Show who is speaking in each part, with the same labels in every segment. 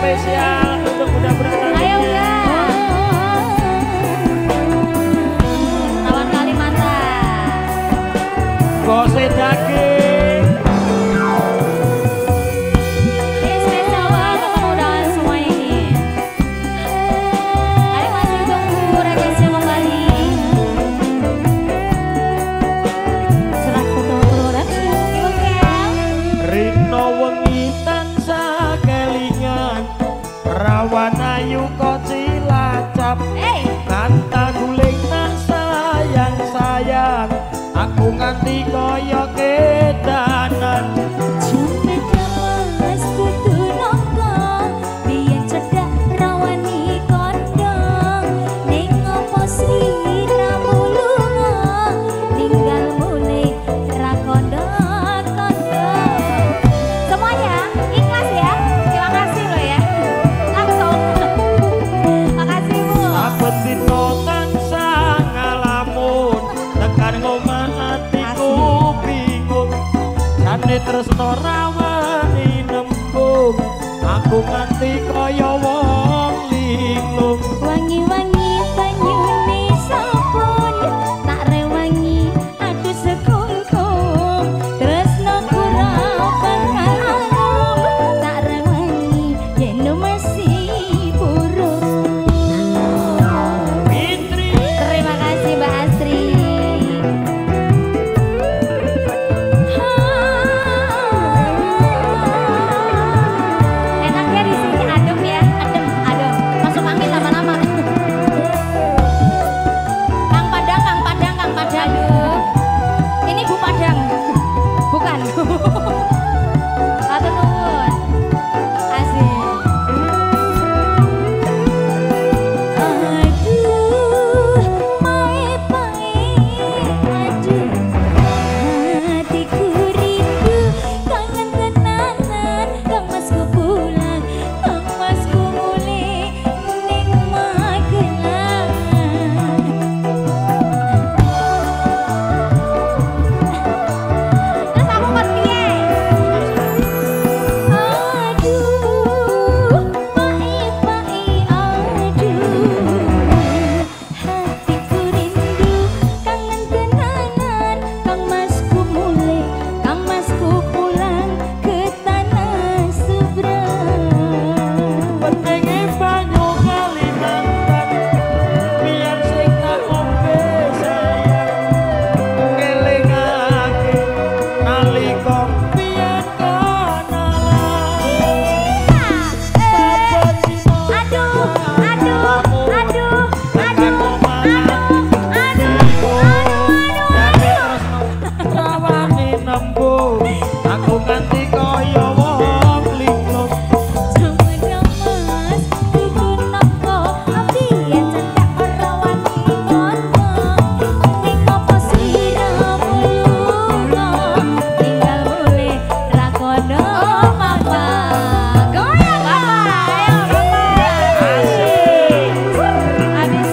Speaker 1: spesial untuk Bunda Berata.
Speaker 2: Ayo udah. Lawan Kalimantan.
Speaker 1: Gose daging.
Speaker 2: Ini spesial banget kemudahan semua ini. Ayo masih tunggu requestnya kembali. Surat foto production. Oke.
Speaker 1: Rino wengi tansah kelingan, rawan ayu kok cilacap. Kanta guling nang sayang-sayang, aku nganti koyo kedanan.
Speaker 2: Cuma mas kudu nongkrong, biyen cedak rawani kondong. Ning opo sliramu lunga, tinggal mulai ra kondong-kondong. Semuanya ikhlas ya, terima kasih loh ya. Langsung, makasih Bu.
Speaker 1: Saben dina tansah ngalamun, tekan ngomah atiku bingung. Jane tresno rawani nembung, aku nganti kaya wong linglung.
Speaker 2: Wangi-wangi banyune sabun, tak rewangi aduh sekungkung. Tresnoku ra bakal alum, tak rewangi yen masih burung.
Speaker 1: Fitri,
Speaker 2: Terima kasih Mbak Astri. Enaknya di sini adem ya, adem. Masuk angin lama-lama. Kang Padang. Aduh. Ini Bu Padang. Bukan. Atur nuwun. Asik. Aduh, aduh, hatiku rindu, kangen tenanan, Kang Masku pulang, Kang Masku mulih ning Magelang. Terus aku kon piye? Aduh, hatiku rindu, kangen tenanan, Kang Masku mulih, Kang Masku pulang ke tanah seberang.
Speaker 1: penenge banyu Kalimantan, biar sing tak ombe sayang. Ngelingake nalika biyen kenalan. Saben dina
Speaker 2: Aduh,
Speaker 1: rawani nembung, aku nganti kaya wong linglung.
Speaker 2: Mas, kudu nongko, biyen cedak rawani kondong. Ning opo sliramu lunga, tinggal mulih ra kondong-kondong. Goyang Bapak, ayo Bapak. Habis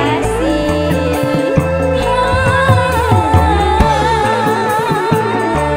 Speaker 2: kasih.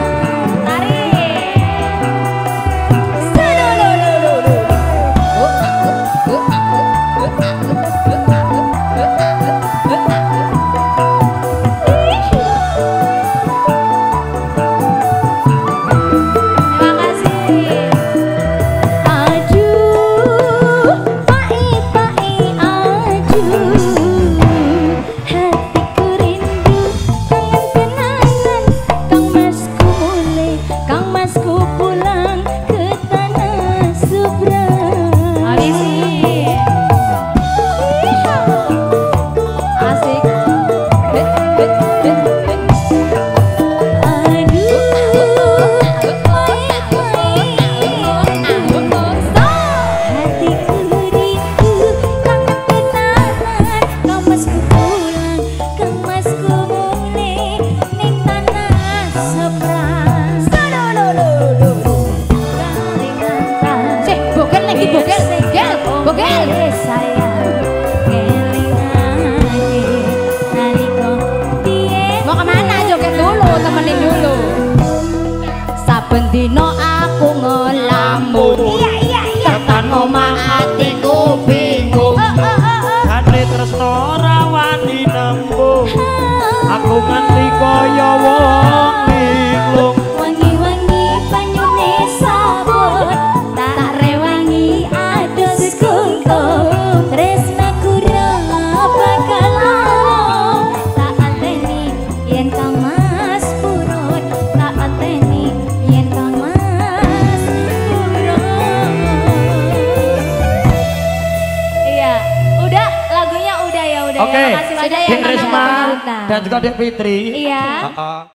Speaker 1: nganti kaya wong linglung.
Speaker 2: Wangi-wangi banyune sabun, tak rewangi adus kungkum. Tresnaku ra bakal lalo, tak anteni yen kang mas purun, tak anteni yen kang mas purun. Iya, udah lagunya udah ya udah
Speaker 1: Oke,
Speaker 2: ya. Makasih banyak ya
Speaker 1: Dek
Speaker 2: Kakak
Speaker 1: Risma
Speaker 2: Bapak.
Speaker 1: dan juga Dek Fitri.
Speaker 2: Iya.